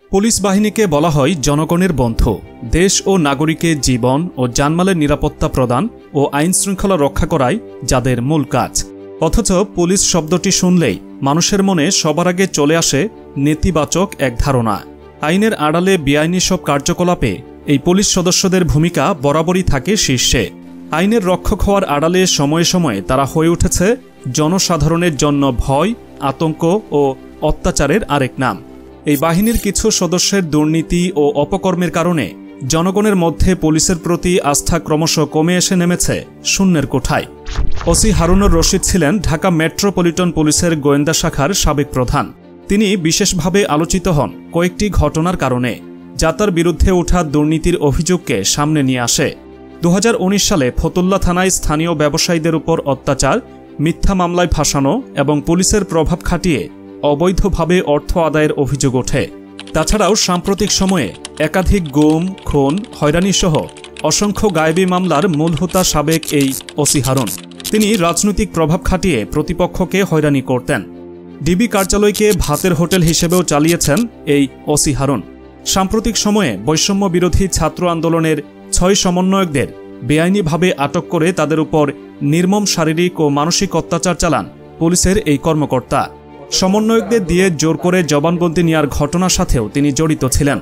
Police বাহিনীকে বলা হয় জনগণের বন্ধু, দেশ ও নাগরিকের জীবন ও জানমালের নিরাপত্তা প্রদান ও আইন শৃঙ্খলা রক্ষা করাই যাদের মূল কাজ। অথচ পুলিশ শব্দটি শুনলেই মানুষের মনে সবার আগে চলে আসে নেতিবাচক এক ধারণা। আইনের আড়ালে বেআইনি সব কার্যকলাপে এই পুলিশ সদস্যদের ভূমিকা বরাবরই থাকে শীর্ষে। আইনের রক্ষক হওয়ার আড়ালে সময়ে সময়ে তারা হয়ে উঠেছে জনসাধারণের জন্য ভয়, আতঙ্ক ও অত্যাচারের আরেক নাম। এই বাহিনীর কিছু সদস্যের দুর্নীতি ও অপকর্মের কারণে জনগণের মধ্যে পুলিশের প্রতি আস্থা ক্রমশ কমে এসে নেমেছে শূন্যের কোঠায়। ওসি হারুনুর রশিদ ছিলেন ঢাকা মেট্রোপলিটন পুলিশের গোয়েন্দা শাখার সাবেক প্রধান। তিনি বিশেষভাবে আলোচিত হন কয়েকটি ঘটনার কারণে, যা তার বিরুদ্ধে ওঠা দুর্নীতির অভিযোগকে সামনে নিয়ে আসে। 2019 সালে ফতুল্লা থানায় স্থানীয় ব্যবসায়ীদের উপর অত্যাচার, মিথ্যা মামলায় ফাঁসানো এবং পুলিশের প্রভাব খাটিয়ে অবৈধভাবে অর্থ আদায়ের অভিযোগ ওঠে। তাছাড়াও সাম্প্রতিক সময়ে একাধিক গুম, খুন, হয়রানিসহ অসংখ্য গায়েবী মামলার মূল হোতা সাবেক এই ওসি হারুন। তিনি রাজনৈতিক প্রভাব খাটিয়ে প্রতিপক্ষকে হয়রানি করতেন। ডিবি কার্যালয়কে ভাতের হোটেল হিসেবেও চালিয়েছেন এই ওসি হারুন। সাম্প্রতিক সময়ে বৈষম্য বিরোধী ছাত্র আন্দোলনের 6 সমন্বয়কদের বেআইনিভাবে আটক করে তাদের উপর নির্মম শারীরিক ও মানসিক অত্যাচার চালান পুলিশের এই কর্মকর্তা। সমন্বয়কদের দিয়ে জোর করে জবানবন্দি নেওয়ার ঘটনার সাথেও তিনি জড়িত ছিলেন।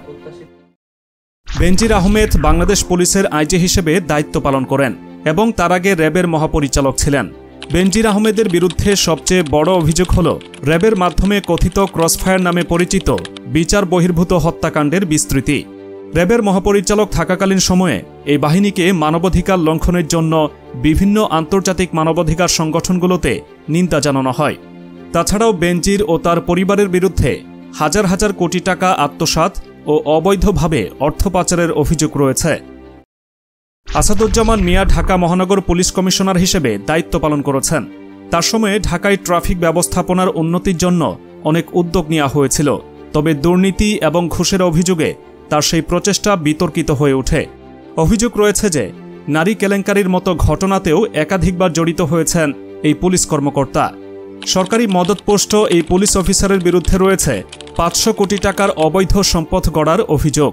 বেনজির আহমেদ বাংলাদেশ পুলিশের আইজি হিসেবে দায়িত্ব পালন করেন এবং তার আগে র্যাবের মহাপরিচালক ছিলেন। বেনজির আহমেদের বিরুদ্ধে সবচেয়ে বড় অভিযোগ হল র্যাবের মাধ্যমে কথিত ক্রসফায়ার নামে পরিচিত বিচার বহির্ভূত হত্যাকাণ্ডের বিস্তৃতি। র্যাবের মহাপরিচালক থাকাকালীন সময়ে এই বাহিনীকে মানবাধিকার লঙ্ঘনের জন্য বিভিন্ন আন্তর্জাতিক মানবাধিকার সংগঠনগুলোতে নিন্দা জানানো হয়। তাছাড়াও বেনজির ও তার পরিবারের বিরুদ্ধে হাজার হাজার কোটি টাকা আত্মসাৎ ও অবৈধভাবে অর্থ পাচারের অভিযোগ রয়েছে। আসাদুজ্জামান মিয়া ঢাকা মহানগর পুলিশ কমিশনার হিসেবে দায়িত্ব পালন করেছেন। তার সময়ে ঢাকায় ট্রাফিক ব্যবস্থাপনার উন্নতির জন্য অনেক উদ্যোগ নেওয়া হয়েছিল, তবে দুর্নীতি এবং ঘুষের অভিযোগে তার সেই প্রচেষ্টা বিতর্কিত হয়ে ওঠে। অভিযোগ রয়েছে যে নারী কেলেঙ্কারির মতো ঘটনাতেও একাধিকবার জড়িত হয়েছেন এই পুলিশ কর্মকর্তা। সরকারি মদতপুষ্ট এই পুলিশ অফিসারের বিরুদ্ধে রয়েছে 500 কোটি টাকার অবৈধ সম্পদ গড়ার অভিযোগ।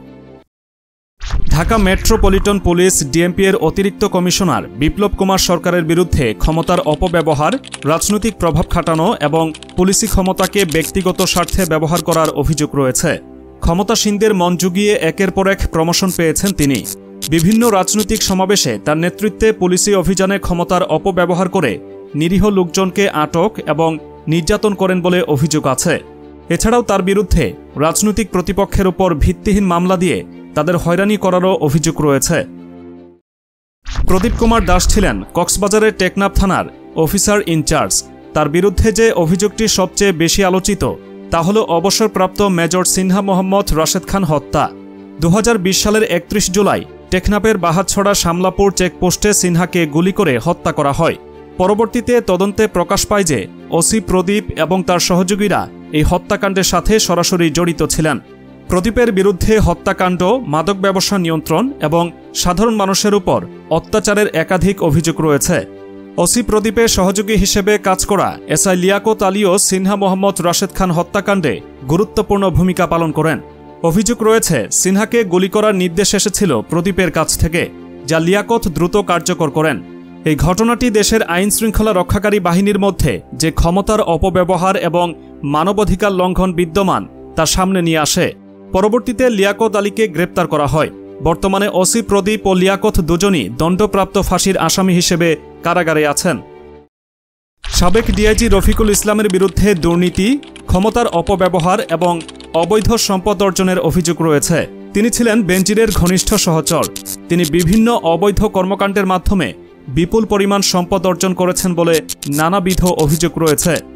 ঢাকা মেট্রোপলিটন পুলিশ ডিএমপি এর অতিরিক্ত কমিশনার বিপ্লব কুমার সরকারের বিরুদ্ধে ক্ষমতার অপব্যবহার, রাজনৈতিক প্রভাব খাটানো এবং পুলিশি ক্ষমতাকে ব্যক্তিগত স্বার্থে ব্যবহার করার অভিযোগ রয়েছে। ক্ষমতাসীনদের মন জুগিয়ে একের পর এক প্রমোশন পেয়েছেন তিনি। বিভিন্ন রাজনৈতিক সমাবেশে তার নেতৃত্বে পুলিশি অভিযানে ক্ষমতার অপব্যবহার করে নিরীহ লোকজনকে আটক এবং নির্যাতন করেন বলে অভিযোগ আছে। এছাড়াও তার বিরুদ্ধে রাজনৈতিক প্রতিপক্ষের উপর ভিত্তিহীন মামলা দিয়ে তাদের হয়রানি করারও অভিযোগ রয়েছে। প্রদীপ কুমার দাস ছিলেন কক্সবাজারের টেকনাফ থানার অফিসার ইনচার্জ। তার বিরুদ্ধে যে অভিযোগটি সবচেয়ে বেশি আলোচিত তা হল অবসরপ্রাপ্ত মেজর সিনহা মোহাম্মদ রাশেদ খান হত্যা। 2020 সালের 31 জুলাই টেকনাফের বাহাতছড়া শামলাপুর চেকপোস্টে সিনহাকে গুলি করে হত্যা করা হয়। পরবর্তীতে তদন্তে প্রকাশ পায় যে ওসি প্রদীপ এবং তার সহযোগীরা এই হত্যাকাণ্ডের সাথে সরাসরি জড়িত ছিলেন। প্রদীপের বিরুদ্ধে হত্যাকাণ্ড, মাদক ব্যবসা নিয়ন্ত্রণ এবং সাধারণ মানুষের উপর অত্যাচারের একাধিক অভিযোগ রয়েছে। ওসি প্রদীপের সহযোগী হিসেবে কাজ করা এসআই লিয়াকত আলীও সিনহা মোহাম্মদ রাশেদ খান হত্যাকাণ্ডে গুরুত্বপূর্ণ ভূমিকা পালন করেন। অভিযোগ রয়েছে সিনহাকে গুলি করার নির্দেশ এসেছিল প্রদীপের কাছ থেকে, যা লিয়াকত দ্রুত কার্যকর করেন। এই ঘটনাটি দেশের আইন শৃঙ্খলা রক্ষাকারী বাহিনীর মধ্যে যে ক্ষমতার অপব্যবহার এবং মানবাধিকার লঙ্ঘন বিদ্যমান তা সামনে নিয়ে আসে। পরবর্তীতে লিয়াকত আলীকে গ্রেপ্তার করা হয়। বর্তমানে ওসি প্রদীপ ও লিয়াকত দুজনই দণ্ডপ্রাপ্ত ফাঁসির আসামি হিসেবে কারাগারে আছেন। সাবেক ডিআইজি রফিকুল ইসলামের বিরুদ্ধে দুর্নীতি, ক্ষমতার অপব্যবহার এবং অবৈধ সম্পদ অর্জনের অভিযোগ রয়েছে। তিনি ছিলেন বেনজিরের ঘনিষ্ঠ সহচর। তিনি বিভিন্ন অবৈধ কর্মকাণ্ডের মাধ্যমে বিপুল পরিমাণ সম্পদ অর্জন করেছেন বলে নানাবিধ অভিযোগ রয়েছে।